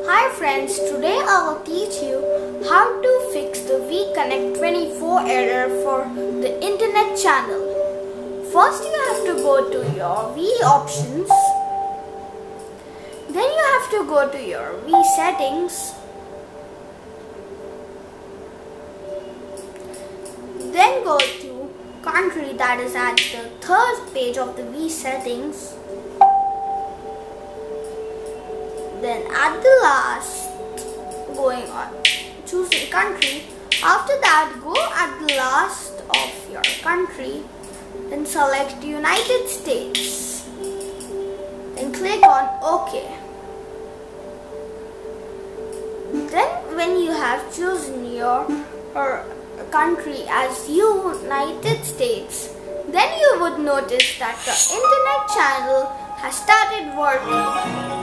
Hi friends, today I will teach you how to fix the WiiConnect24 error for the internet channel. First you have to go to your Wii options. Then you have to go to your Wii settings. Then go to country, that is at the third page of the Wii settings. Then at the last, going on, choosing country. After that, go at the last of your country. Then select United States. Then click on OK. Then when you have chosen your country as United States, then you would notice that the internet channel has started working.